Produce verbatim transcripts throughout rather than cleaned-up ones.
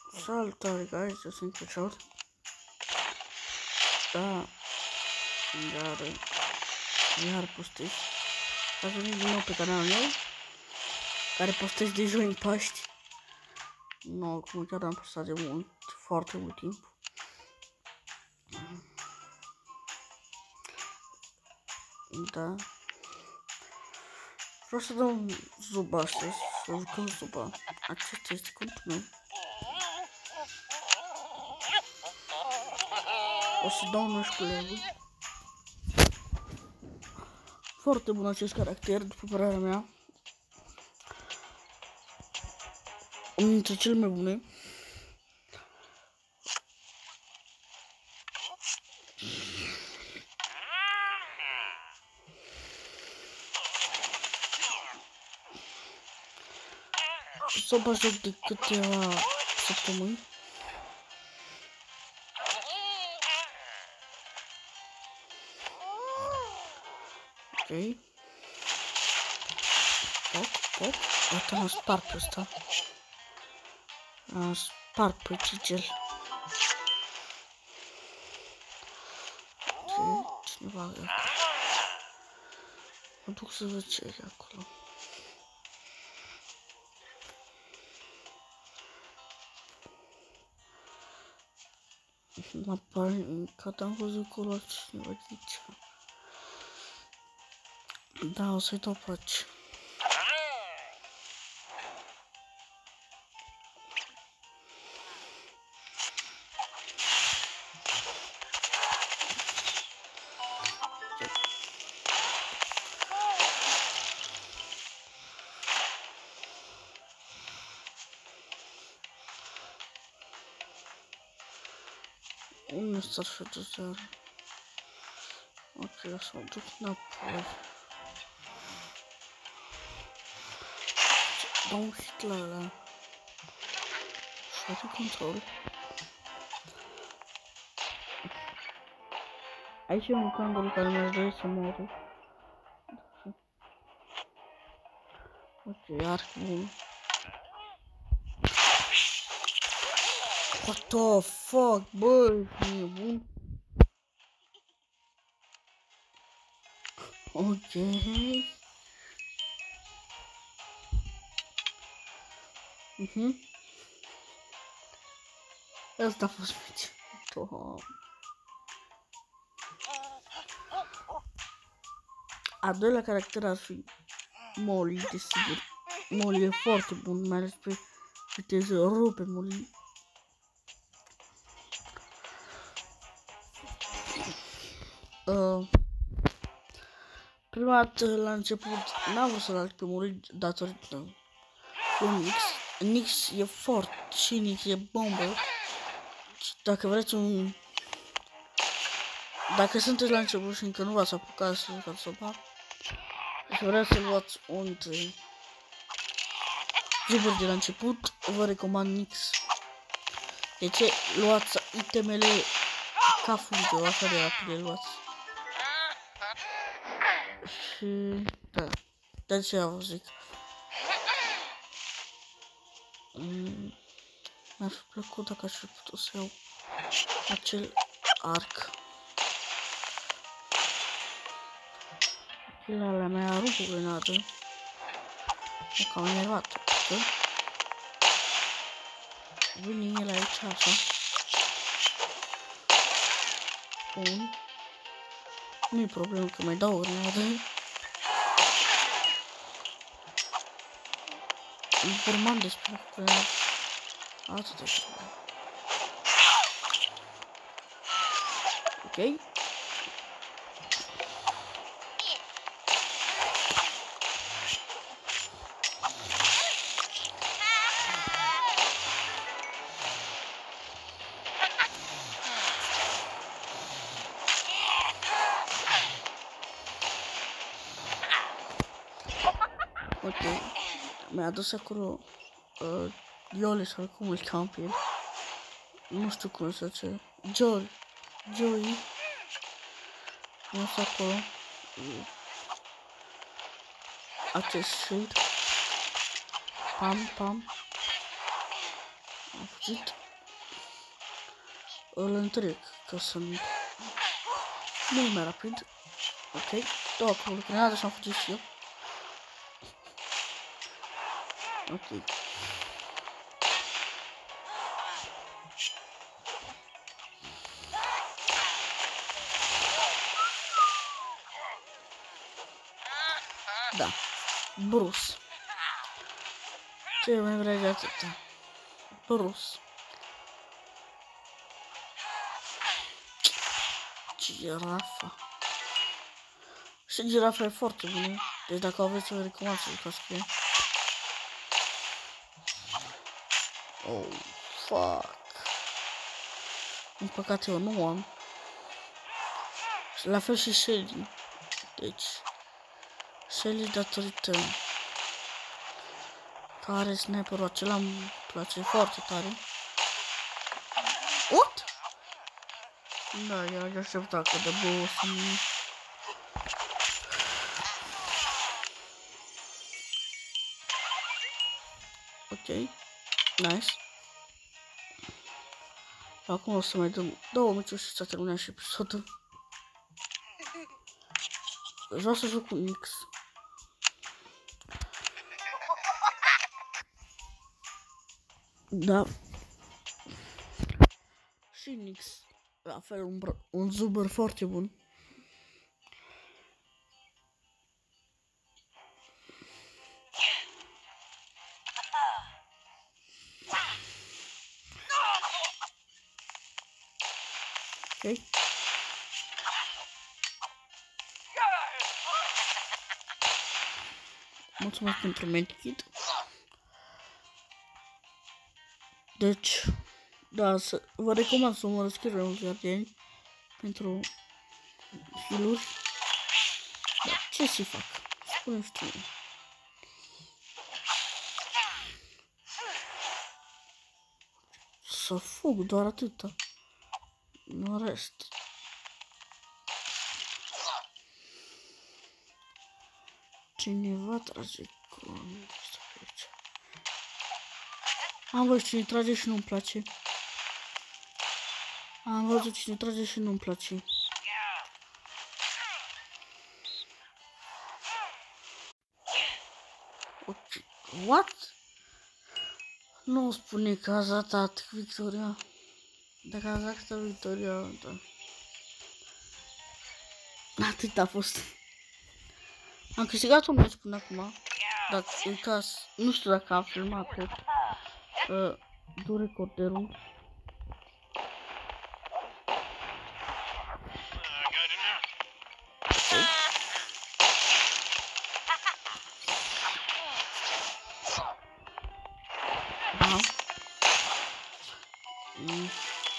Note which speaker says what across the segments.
Speaker 1: Salutare guys, eu sunt Crăciun. Da, iar, iar postez. Ați venit din nou pe canalul meu, care postez de joi în Paști. Nu, acum chiar am postat de mult, foarte mult timp. Da. Vreau să dăm zuba astăzi, să jucăm zuba. Acesta este contul meu. O să dau un cu level. Foarte bun acest caracter, după părerea mea. Unul dintre cele mai bune. Să mă joc de câteva săptămâni. Ok. Pop, pop. Uite, m-a spart pe ăsta. M-a spart pe cicel. Ok, cineva e acolo. Mă duc să văd ce e acolo. Mă pare că am văzut acolo cineva de aici. Da, o să-i dau pace. Unde s-ar fi dus iar? Ok, o să mă duc înapoi. Dau un hit la ăla. Fără control. Aici e un canguru care mi-aș dori să moară. Ok, arc bun. What the fuck, bă, e bun. Ok. Mhm. Asta a fost mici. A doilea caracter ar fi Molly, desigur. Molly e foarte bun, mai ales pe viteză, rupe Molly. Uh, prima dată la început n-am vrut să-l aleg pe Molly datorită un Nix. Nix e fort și Nix e bombă. Dacă vreți un... Dacă sunteți la început și încă nu v-ați apucat să jucați sopa, și vreau să luați un dintre juburi de la început, vă recomand Nix. De ce? Luați itemele ca fulgă, așa de rapid le luați. Și... da, de aceea vă zic. Mm, mi-ar fi plăcut dacă aș fi putut să iau acel arc. La la mea rup o grenadă. E cam enervată. Vine el aici așa. Bun. Nu-i problemă că mai dau o grenadă. Informan despre grenadă. Atât de problemă. Ok. Ok, mi-a adus acolo uh, Iole sau cum îl cheamă pe el. Nu știu cum se zice. Joel. Joey. Mi-a adus acolo uh, acest shield. Pam, pam. Am fugit. îl întrec ca să nu... Nu mai rapid. Ok, două acolo creează și am fugit și eu. Ok. Da. Bruce. Ce mai vrei de atâta? Bruce. Girafa. Și girafa e foarte bună. Deci dacă aveți, vă recomand să jucați cu ea. Oh, fuck. În păcate eu nu am. Și la fel și Shelly. Deci, Shelly datorită care sniperul acela îmi place foarte tare. What? Da, eu aștepta că de bău să nu... Ok, nice. Acum o să mai dăm două meciuri și s-a terminat și episodul. Vreau să joc cu Nix. Da. Și Nix. La fel un, un zuber foarte bun. Ok. Mulțumesc pentru medkit. Deci, da, să, vă recomand să mă răscriu în gardieni pentru heal-uri. Dar ce să fac? Spune-mi tu. Să fug, doar atâta. Nu rest. Cineva trage con... Am văzut cine trage și nu-mi place. Am văzut cine trage și nu-mi place. Okay. What? Nu spune că ați ratat victoria. Dacă ați ratat victoria, da. Atât a fost. Am câștigat un meci până acum. Dacă uitați, nu știu dacă am filmat tot. Uh, du recorderul. Okay. Da. Mm.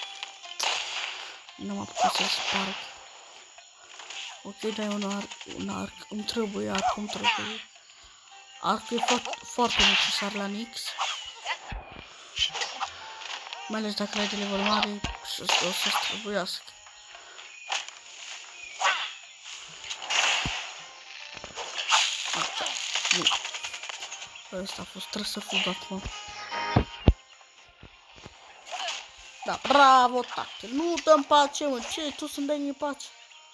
Speaker 1: Nu m-am apucat să sparg. Ok, dai un arc, un arc, îmi trebuie arc, îmi trebuie. Arcul e foarte, foarte necesar la Nix. Mai ales dacă ai de level mare și o să-ți trebuiască. Nu. Ăsta a fost, trebuie să fug acum. Da, bravo, tată. Nu dă-mi pace, mă, ce? Tu să-mi dai mie pace.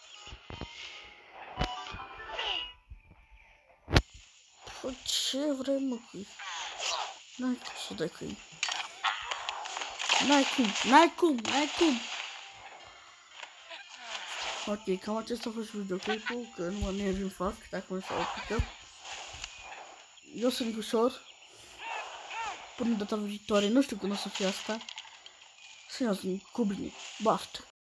Speaker 1: Păi, ce vrei, mă, cui? N-ai cum să dai cui. N-ai cum, n-ai cum, n-ai cum. Ok, cam acesta a fost videoclipul, că nu mă nervi îmi fac, dacă nu s-au apucat. Eu sunt ușor. Până data viitoare, nu știu când o să fie asta. Să iau cu bine, baftă.